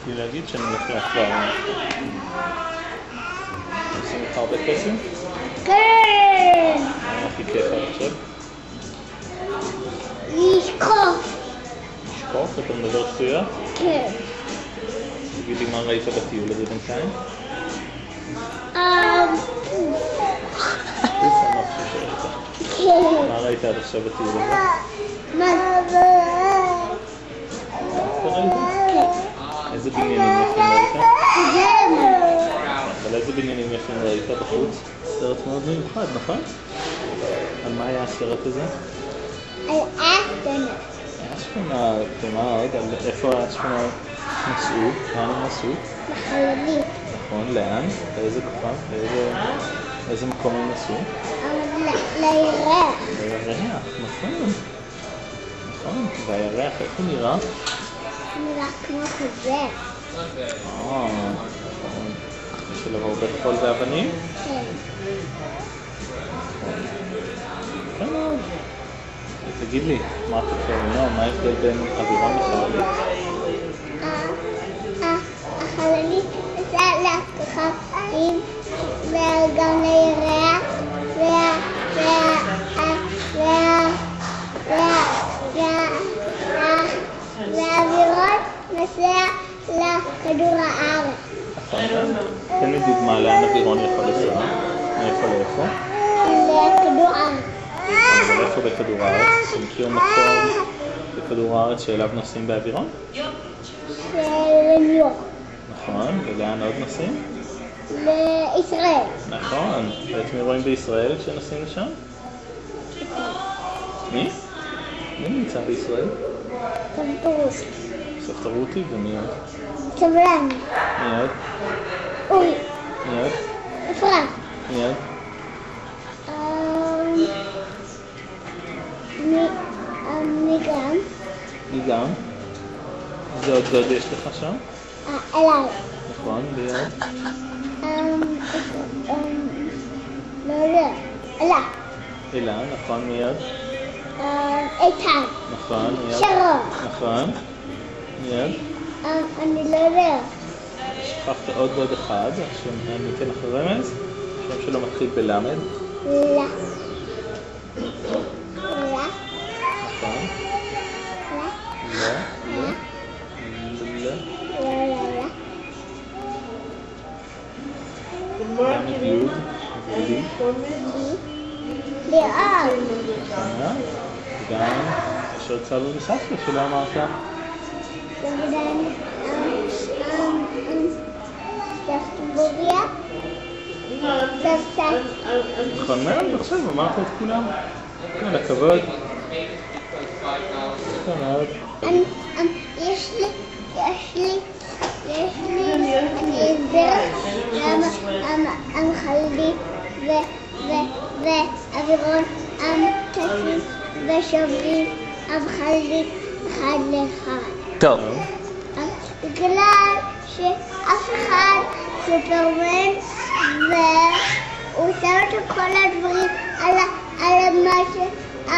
לי להגיד שאני הולך לאקווריום. עושים לך הרבה כסף? כן! מה הכי כיף עכשיו? לשקוף. לשקוף? אתה מדבר שטויות? כן. תגיד לי מה ראית בטיול הזה בינתיים? כן. מה ראית עד עכשיו בטיול הזה? מה? איזה בניינים יפים ראית? כן. אבל איזה בניינים יפים ראית בחוץ? סרט מאוד מיוחד, נכון? על מה היה הסרט הזה? על אסטרונאוט. אסטרונאוט, ומה עוד? איפה האסטרונאוט נסעו? לאן הם נסעו? לחללית. נכון, לאן? לאיזה כוכב? לאיזה מקום הם נסעו? לירח. לירח, נכון. נכון, והירח איך הוא נראה? נראה כמו חוזר. נכון. יש עליו הרבה חול ואבנים? כן. כן מאוד. תגיד לי, מה אתה חושב? מה ההבדל בין אווירון לחללית? החללית עושה לכוכבים וגם לירח והאווירון נוסע לכדור הארץ. נכון. תן לי דוגמה לאן אווירון יכול לנסוע. מאיפה לאיפה? לכדור הארץ. אבל איפה בכדור הארץ? אתה מכיר מקום בכדור הארץ שאליו נוסעים באווירון? לניו יורק. נכון, ולאן עוד נוסעים? לישראל. נכון, ואת מי רואים בישראל כשנוסעים לשם? מי? מי נמצא בישראל? סבתרותי. סבתרותי ומי עוד? סבלן. מי עוד? אורי. מי עוד? אפרת. מי עוד? מי גם? מי גם? איזה עוד דוד יש לך שם? אליי. נכון, מי עוד? לא יודע. אלה. אלה, נכון, מי עוד? איתן. נכון, מי עוד? שרון. נכון, מי עוד? אני לא יודע. שכחת עוד דוד אחד, שאני אתן לך רמז, שם שלו מתחיל בלמד. לא. נכון. גם יוד, ולי. ליאור. וגם יש עוד סבא וסבתא שלא אמרת. וגם סבתוריה. סבתא. נכון מאוד, עכשיו אמרת את כולם. כל הכבוד. נכון מאוד. יש לי אני אסביר למה חללית ואווירון טסים ושוברים חללית אחד לאחד. טוב. בגלל שאף אחד סופרמן והוא שם את כל הדברים על המשהו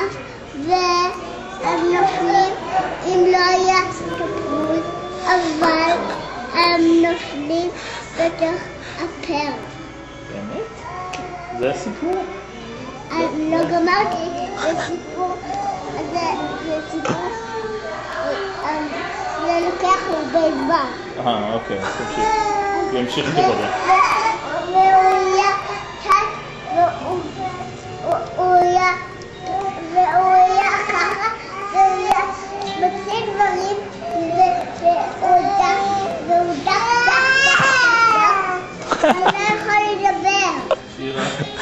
והם נופלים אם לא היה תפוז, אבל הם נופלים בתוך הפרק. באמת? זה הסיפור? אני לא גמרתי, זה סיפור, זה לוקח הרבה זמן. אוקיי, אז תמשיך. ימשיך כבודה. והוא היה ככה, והוא היה מוצא דברים, והוא דק. אני לא יכול לדבר. שירה.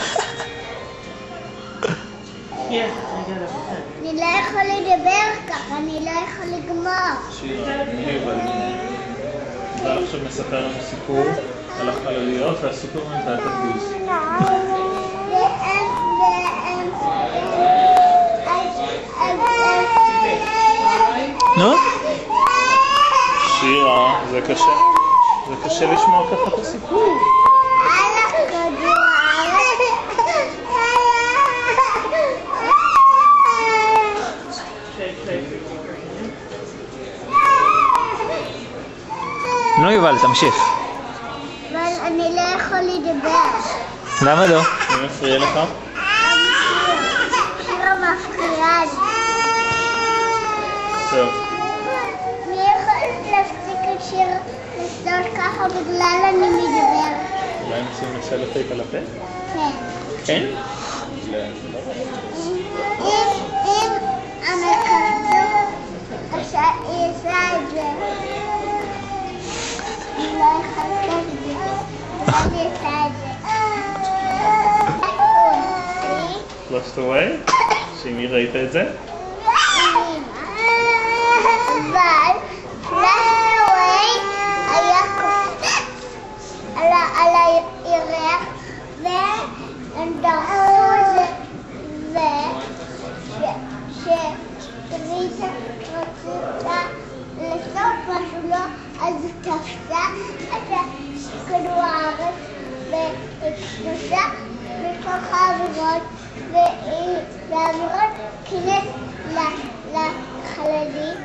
אני לא יכול לדבר ככה, אני לא יכול לגמור. שירה, אתה עכשיו מספר לנו סיפור על החלליות והסופרמן והתפוז. נו? שירה, זה קשה לשמוע ככה את הסיפור. נו? נו יובל, תמשיך. אבל אני לא יכול לדבר. למה לא? מי מפריע לך? שירה מפריעה לי. טוב. מי יכול להפסיק את שיר לסדות ככה בגלל אני מדבר? אולי נשים לשלטייפ על הפה? כן. כן? אם המקרדום עושה את זה, אני לא יכולה את זה, ואני עושה את זה. Lost away? שימי ראית את זה? אבל פלאווי היה קופץ על הירח והם דרכו ושריטה רצתה לעשות משהו לא, אז היא תפסה את כדור הארץ והתכנסה בתוך האווירות והאווירות כינס לחללית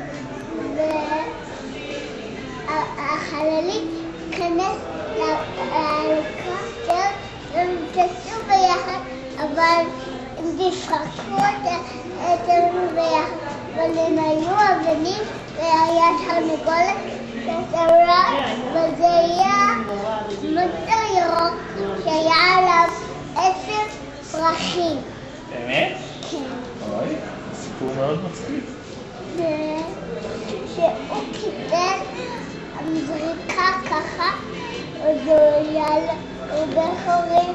והחללית כנס להליקופטר והם טסו ביחד אבל הם תפרקו אותנו ביחד אבל הם היו אבנים והיה תרנגולת שסערה וזה היה מוצר ירוק שהיה עליו 10 פרחים. באמת? כן. אוי, סיפור מאוד מצחיק. שהוא קיבל זריקה ככה, ובחורים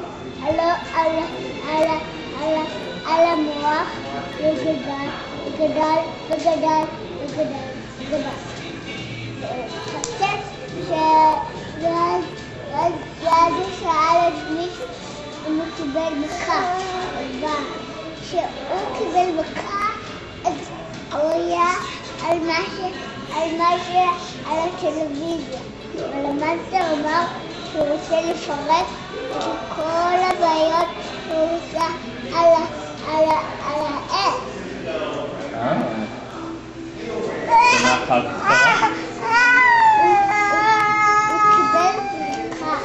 על המוח, וגדל. חשב ואז הוא שאל את מישהו אם הוא קיבל מכה, אבל כשהוא קיבל מכה אז הוא היה על הטלוויזיה, אבל המאסטר אמר שהוא רוצה לפרק את כל הבעיות שהוא עושה על העץ. ומה אחר כך קרה? הוא קיבל מכה.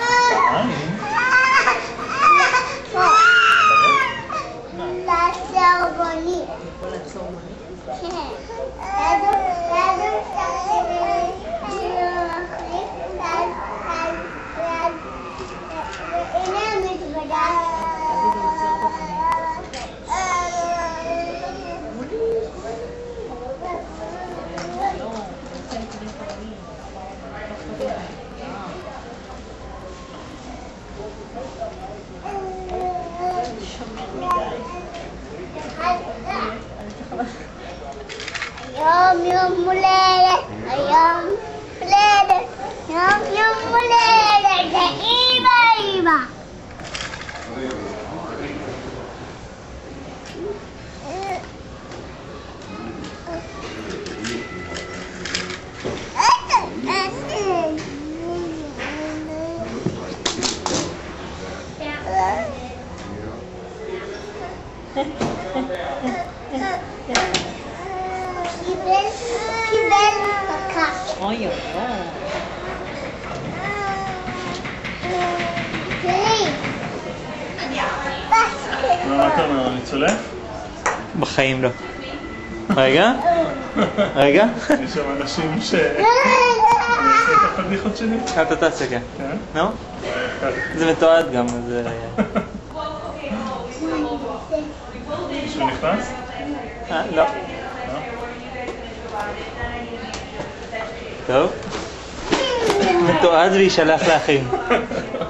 לצהרונים. כן. והנה המזוודה. יום הולדת, יום הולדת, לאמא. קיבל מכה. אוי אוי. מה אתה אומר? אני צולף? בחיים לא. רגע? רגע? יש שם אנשים ש... אני אעשה את הפדיחות שלי? אתה תעשה כן. כן? נו? זה מתועד גם, אז... מישהו נכנס? לא. טוב. מתועד וישלח לאחים.